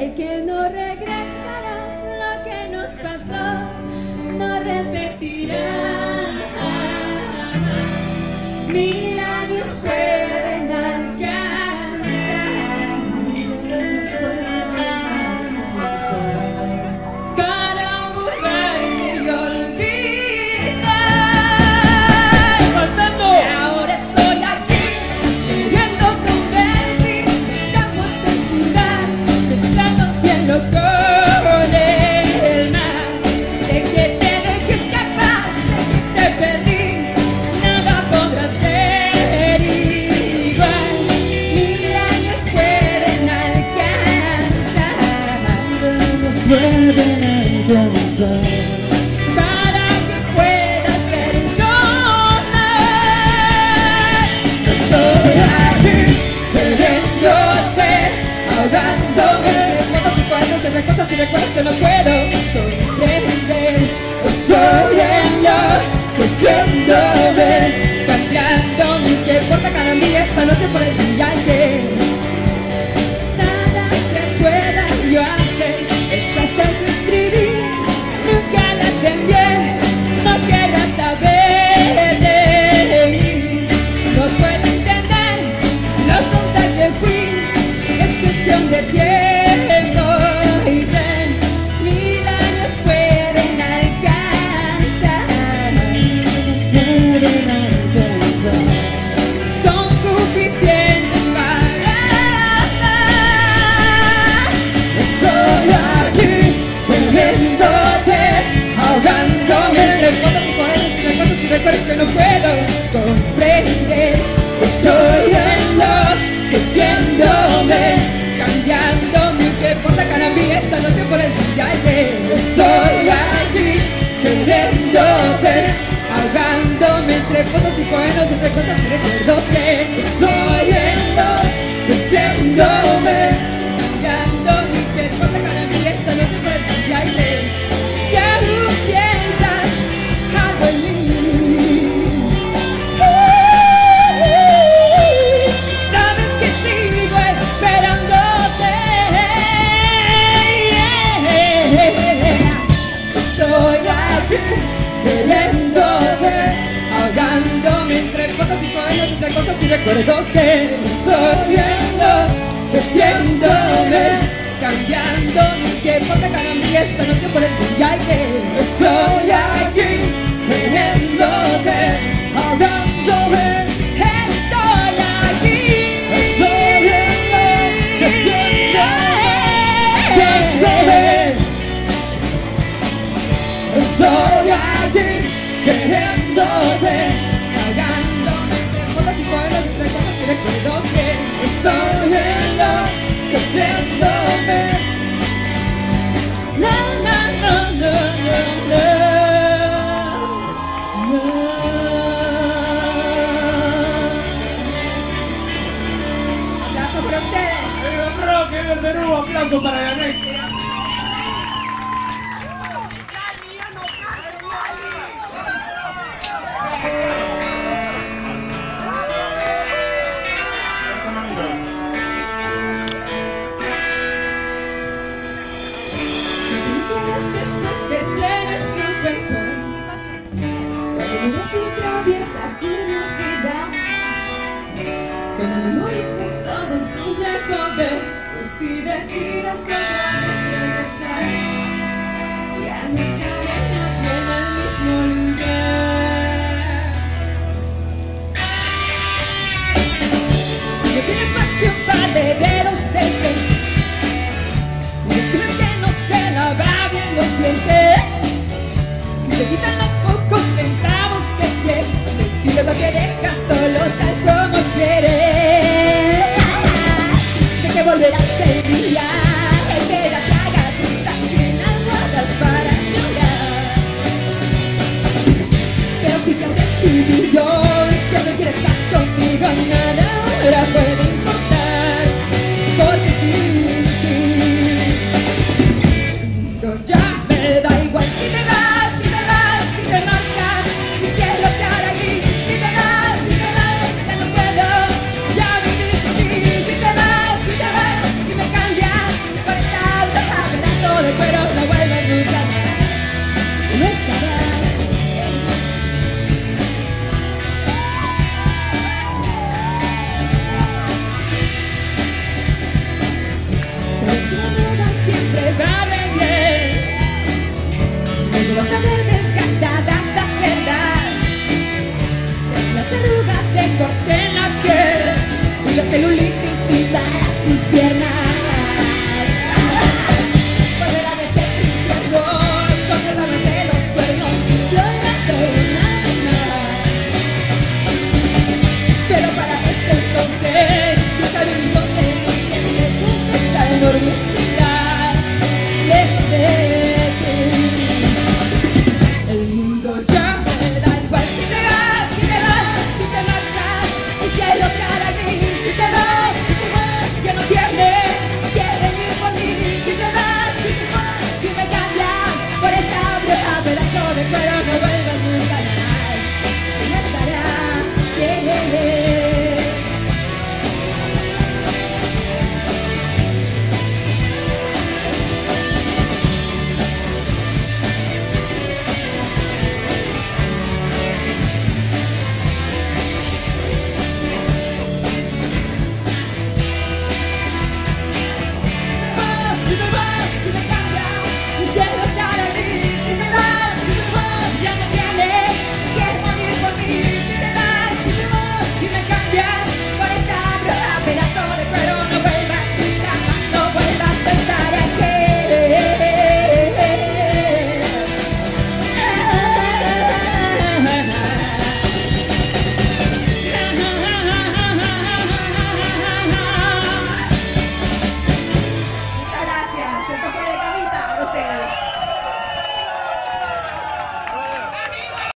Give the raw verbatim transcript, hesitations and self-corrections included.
Sé que no regresarás, lo que nos pasó no repetirá. Mil años pueden alcanzar, para borrarte y olvidar. ¡Faltando! Ahora estoy aquí, viviendo convertir mis campos en ciudad, mezclando cielo con el mar. Sé que te dejé escapar, sé que te perdí, nada podrá ser igual. Mil años pueden alcanzar, pueden alcanzar, para que puedas perdonar. Estoy aquí, queriéndote, ahogándome en fotos y cuadros, en cosas y recuerdos que no puedo comprender. Estoy enloqueciéndome, cambiando mi que importa cada día esta noche por el día que nada que pueda yo hacer. Estas que escribí nunca las envié, no querrás saber de mí. No puedo entender lo tonta que fui, es cuestión de tiempo. Y ven, mil años pueden alcanzar, pueden alcanzar. son suficientes para amar. Estoy aquí, perdiéndote, ahogándome entre fotos y poemas, recuerdos y recuerdos que no puedo comprender. Estoy enloqueciéndome, cambiando mi que importa cada día esta noche por el día que estoy aquí, queriéndote, ahogándome entre fotos y poemas, entre cosas y recuerdos que estoy enloqueciéndome, cambiando mi que importa cada día esta noche por el día que si aún piensas algo en mí, sabes que sigo esperándote. Estoy aquí, queriéndote, ahogándome entre fotos y poemas, entre cosas y recuerdos que estoy enloqueciéndome, cambiando mi tiempo de cada día esta noche por el día que estoy aquí, queriéndote, ahogándome. Estoy aquí, estoy enloqueciéndome, estoy aquí, queriéndote, ahogándome entre fotos y poemas, entre cosas y recuerdos que estoy enloqueciéndome. No, no, no, no, no, no, no. Aplauso para ustedes. ¡Viva el rock! ¡Viva el Perú! ¡Aplauso para Yanex! Gracias, amigos. Después que estrenes Super Bowl, cuando mira tu traviesa curiosidad, cuando memorices todo su recover, pues si decides otra vez regresar, ya no estaré aquí en el mismo lugar. Si no tienes más que un par de dedos de frente, si crees que no se lava bien los dientes, si te quitan los pocos centavos que tienes, si luego te dejas solo tal como quieres, sé que volverás el día en que la traga risas en almohadas para llorar. celulitis y va.